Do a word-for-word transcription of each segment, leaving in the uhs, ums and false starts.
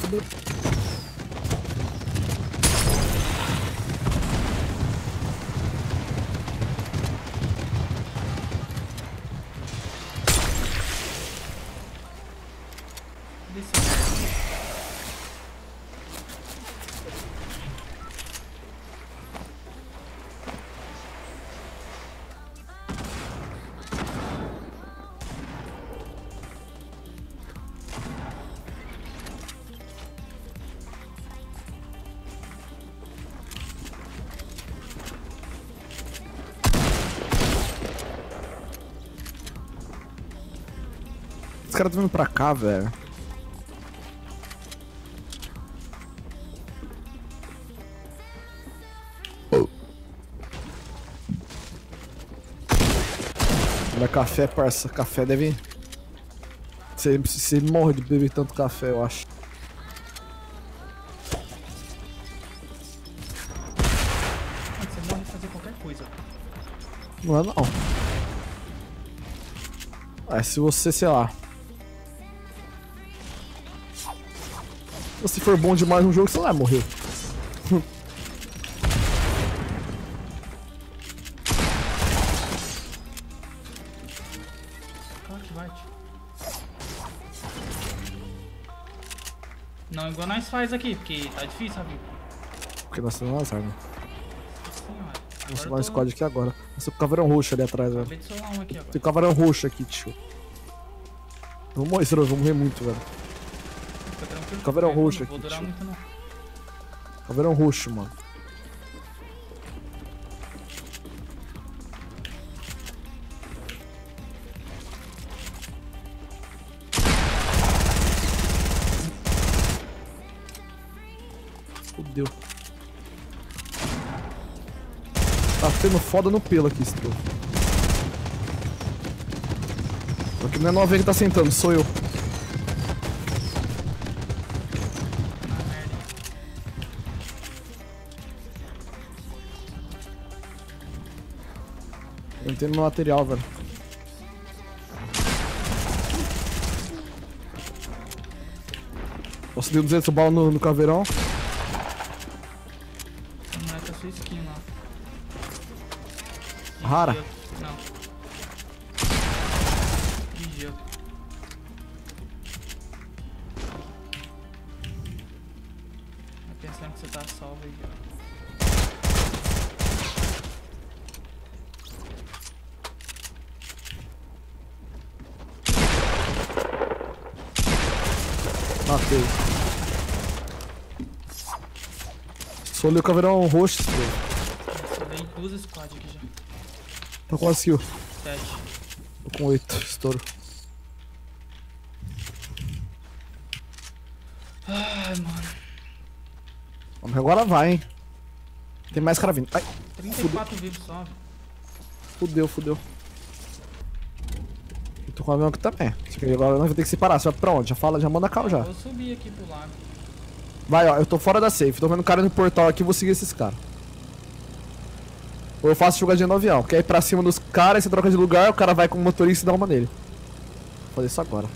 B. Os caras estão vindo pra cá, velho. Olha, café, parça. Café deve... Você, você morre de beber tanto café, eu acho. Você morre de fazer qualquer coisa. Não é, não. É, se você, sei lá... Se você for bom demais no jogo, você não vai morrer. Claro que vai, tio. Não, igual nós faz aqui, porque tá difícil, sabe? Porque nós temos as armas. Senhora. Vamos chamar o squad aqui agora. Nossa, o caveirão roxo ali atrás, velho. Acabei de solar um aqui agora. Tem o caveirão roxo aqui, tio. Vamos morrer, senão eu vou morrer muito, velho. Fica tranquilo. Caveirão roxo Não vou aqui, durar tio. muito, não. Caveirão roxo, mano. Fudeu. Tá tendo foda no pelo aqui, esse troço. Só que não é novinha que tá sentando, sou eu. Ah, merda. Eu não tenho meu material, velho. Nossa, deu duzentos balas no, no caveirão. Não é com a sua skin lá. Rara? Não. De gelo. Tá pensando que você tá salvo aí, ó. Matei. Solei o caveirão roxo, esse troço. Só dei duas squad aqui já. Tá com quantas kills? Sete. Tô com oito, estouro. Ai, mano. Vamos, agora vai, hein. Tem mais cara vindo. Ai, trinta e quatro vivos só. fudeu, fudeu. Eu tô com o avião aqui também. Só que agora nós vamos ter que separar. Você vai pra onde? Já fala, já manda cal já. Eu subi aqui pro lago. Vai, ó, eu tô fora da safe. Tô vendo cara no portal aqui, vou seguir esses caras. Ou eu faço jogadinha no avião, que aí pra cima dos caras, você troca de lugar, o cara vai com o motorista e dá uma nele. Vou fazer isso agora.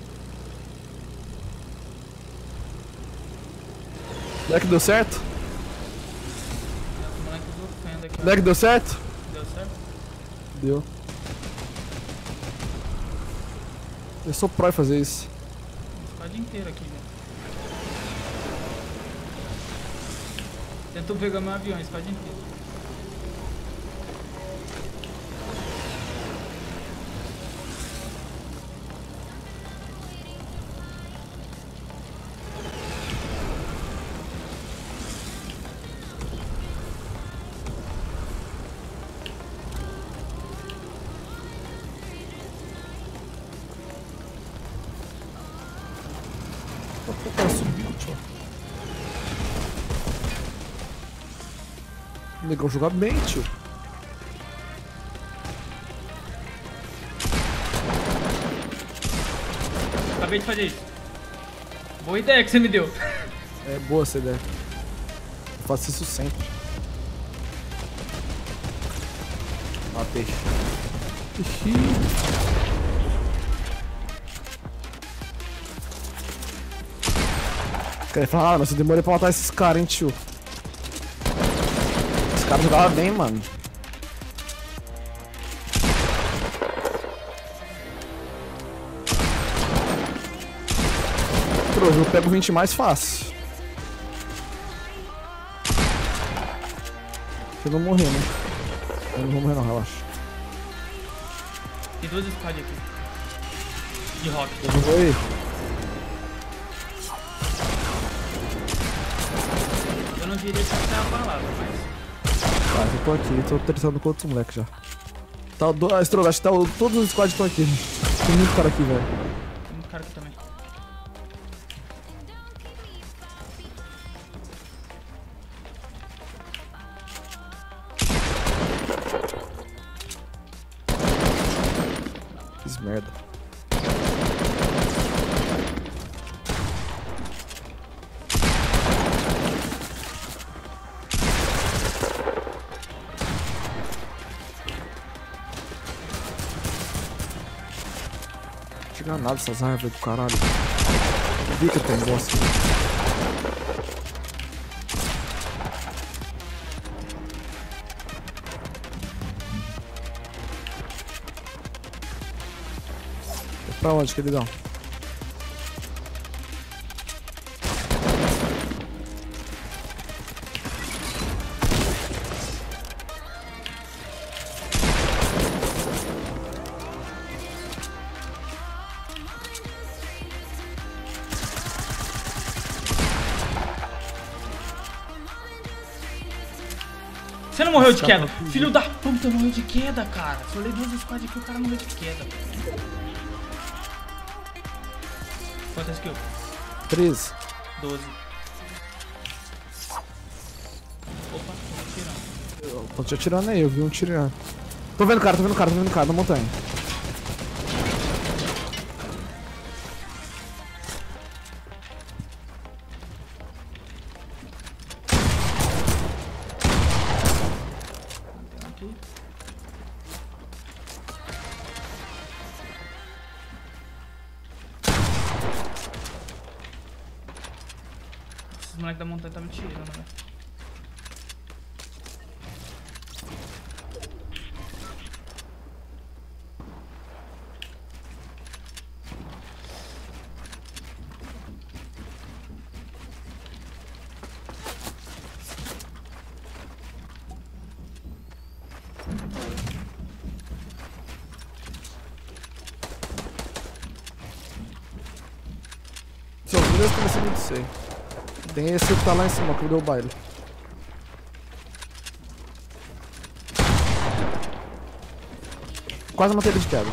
Será que deu certo? Os moleques ofendem aqui. Será que deu certo? Deu certo? Deu. Eu sou pro em fazer isso. Squad inteiro aqui, velho. Tento pegar meu avião, squad inteiro. O cara subiu, tio. O negão joga bem, tio. Acabei de fazer isso. Boa ideia que você me deu. É boa essa ideia. Eu faço isso sempre. Ó, peixe. Ixi. Ele fala, ah, mas eu demorei pra matar esses caras, hein, tio. Esse cara jogava bem, mano. Hoje eu pego vinte mais fácil. Se eu não morrer, né? Eu não vou morrer não, relaxa. Tem duas squads aqui. De rock. Eu não vou ir. Eu não diria que isso é a palavra, mas... Tá, eu tô aqui, tô tretando com outros moleques já. Tá, do... ah, Strogo, acho que tá, todos os squads estão aqui. Tem muito cara aqui, velho. Tem muito cara aqui também. Fiz merda. Não chega nada essas árvores do caralho. Vi que tem boss aqui. Pra onde, queridão? Você não morreu de queda? Filho da puta, morreu de queda, cara. Se eu olhei duas squads aqui, o cara morreu de queda. Quantas kills? treze. doze. Opa, tô atirando. Eu tô te atirando aí, eu vi um tirando. Tô vendo cara, tô vendo cara, tô vendo cara na montanha. Aqui. Esses moleques da montanha tá me tirando, velho. Só vira eu comecei muito sei. Tem esse que tá lá em cima, que deu o baile. Quase matei ele de queda.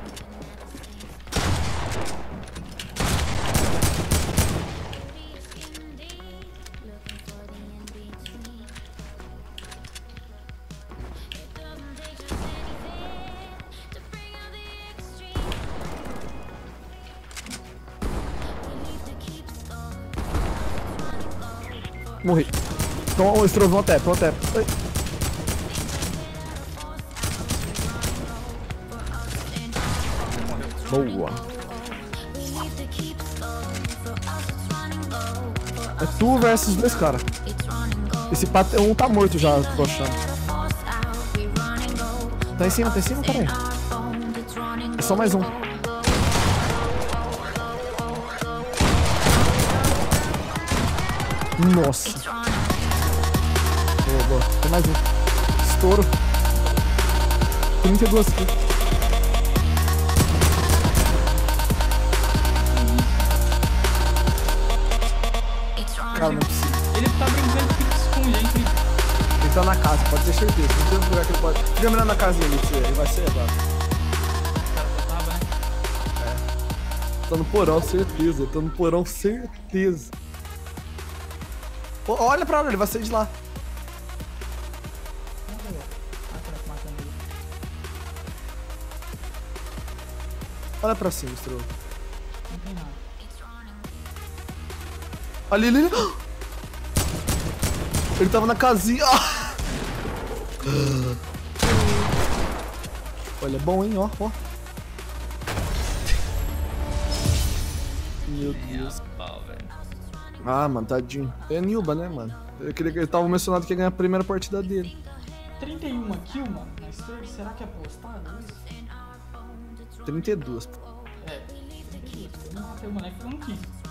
Morri. Toma o Strogo, um tap, um tap. Ai. Boa. É tu versus dois caras. Esse pato, um tá morto já, tô achando. Tá em cima, tá em cima, cara aí. É só mais um. Nossa. Boa, boa. Tem mais um. Estouro. trinta e dois aqui. Cara, não é possível. Ele tá brincando que com gente. Ele tá na casa, pode ter certeza. Não tem outro lugar que ele pode. Fica mirando na casinha ali, ele vai ser agora. O cara tava, né? Tá no porão, certeza. Tá no porão, certeza. Pô, olha pra lá, ele vai sair de lá. Olha pra cima, Strogo. Não tem nada. Ali, ali, ali. Ele tava na casinha. Ah! Olha, é bom, hein? Ó, ó. Meu Deus. Pau, velho. Ah, mano, tadinho. É Nilba, né, mano? Eu queria que ele tava mencionado que ia ganhar a primeira partida dele. trinta e uma kills, mano, na Stars, será que é apostado isso? trinta e dois. É, trinta e dois. Eu não matei o moleque, eu não quis.